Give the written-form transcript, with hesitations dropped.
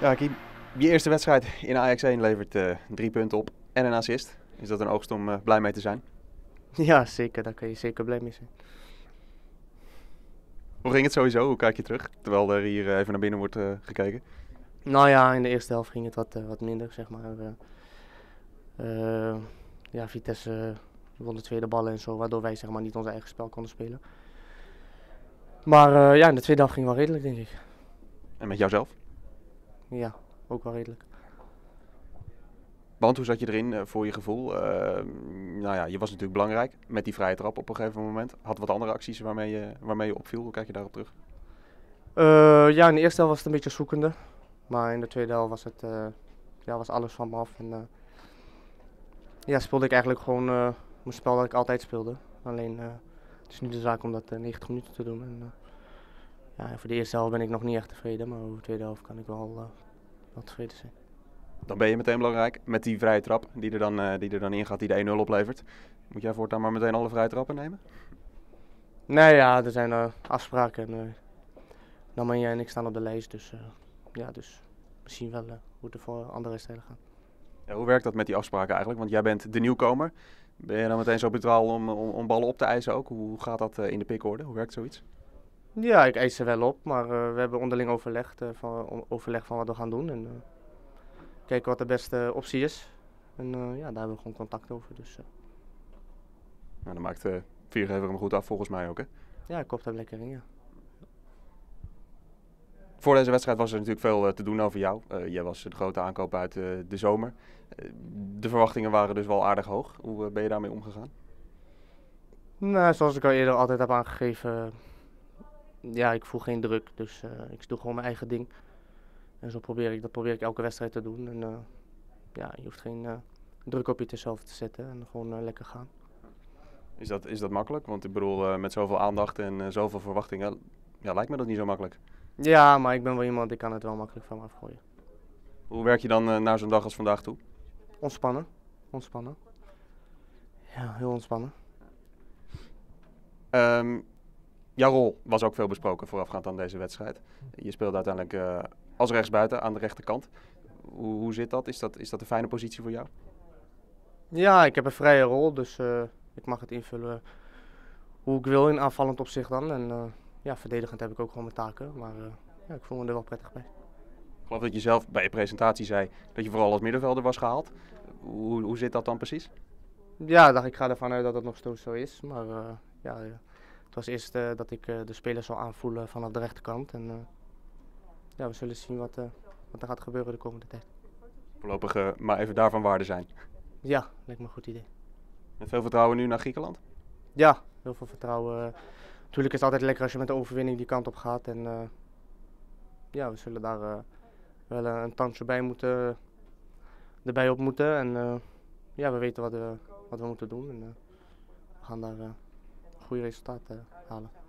Ja, Kiem, je eerste wedstrijd in Ajax 1 levert 3 punten op en een assist. Is dat een oogst om blij mee te zijn? Ja, zeker. Daar kan je zeker blij mee zijn. Hoe ging het sowieso? Hoe kijk je terug? Terwijl er hier even naar binnen wordt gekeken. Nou ja, in de eerste helft ging het wat minder, zeg maar. Eh, ja, Vitesse won de tweede ballen en zo, waardoor wij zeg maar niet ons eigen spel konden spelen. Maar ja, in de tweede helft ging het wel redelijk, denk ik. En met jouzelf? Ja, ook wel redelijk. Want hoe zat je erin voor je gevoel? Nou ja, je was natuurlijk belangrijk met die vrije trap op een gegeven moment. Had wat andere acties waarmee je opviel. Hoe kijk je daarop terug? Ja, in de eerste helft was het een beetje zoekende. Maar in de tweede helft was alles van me af. En ja, speelde ik eigenlijk gewoon mijn spel dat ik altijd speelde. Alleen het is nu de zaak om dat 90 minuten te doen. En, ja, voor de eerste helft ben ik nog niet echt tevreden, maar over de tweede helft kan ik wel tevreden zijn. Dan ben je meteen belangrijk met die vrije trap die er dan in gaat, die de 1-0 oplevert. Moet jij voortaan maar meteen alle vrije trappen nemen? Nee, ja, er zijn afspraken. En Namanja en ik staan op de lijst, dus ja, dus we zien wel hoe het er voor andere wedstrijden gaat. Ja, hoe werkt dat met die afspraken eigenlijk? Want jij bent de nieuwkomer. Ben je dan meteen zo brutaal om ballen op te eisen ook? Hoe gaat dat in de pickorde? Hoe werkt zoiets? Ja, ik eis er wel op, maar we hebben onderling overleg van wat we gaan doen. En kijken wat de beste optie is. En ja, daar hebben we gewoon contact over. Dus Nou, dan maakt Viergever hem goed af volgens mij ook, hè? ja, ik kop daar lekker in, ja. Voor deze wedstrijd was er natuurlijk veel te doen over jou. Jij was de grote aankoop uit de zomer. De verwachtingen waren dus wel aardig hoog. Hoe ben je daarmee omgegaan? Nou, zoals ik al eerder altijd heb aangegeven, ja, ik voel geen druk. Dus ik doe gewoon mijn eigen ding. En dat probeer ik elke wedstrijd te doen. En ja, je hoeft geen druk op jezelf te zetten en gewoon lekker gaan. Is dat makkelijk? Want ik bedoel, met zoveel aandacht en zoveel verwachtingen, ja, lijkt me dat niet zo makkelijk. Ja, maar ik ben wel iemand, ik kan het wel makkelijk van me afgooien. Hoe werk je dan naar zo'n dag als vandaag toe? Ontspannen. Ontspannen. Ja, heel ontspannen. Jouw rol was ook veel besproken voorafgaand aan deze wedstrijd. Je speelde uiteindelijk als rechtsbuiten aan de rechterkant. Hoe zit dat? Is dat een fijne positie voor jou? Ja, ik heb een vrije rol, dus ik mag het invullen hoe ik wil in aanvallend opzicht dan. En ja, verdedigend heb ik ook gewoon mijn taken, maar ja, ik voel me er wel prettig bij. Ik geloof dat je zelf bij je presentatie zei dat je vooral als middenvelder was gehaald. Hoe zit dat dan precies? Ja, ik ga ervan uit dat het nog steeds zo is, maar ja, het was eerst dat ik de spelers zal aanvoelen vanaf de rechterkant. En ja, we zullen zien wat er gaat gebeuren de komende tijd. Voorlopig maar even daarvan waarde zijn. Ja, lijkt me een goed idee. Met veel vertrouwen nu naar Griekenland? Ja, heel veel vertrouwen. Natuurlijk is het altijd lekker als je met de overwinning die kant op gaat. En ja, we zullen daar wel een tandje erbij op moeten. En ja, we weten wat we moeten doen. En we gaan daar een goede resultaat halen.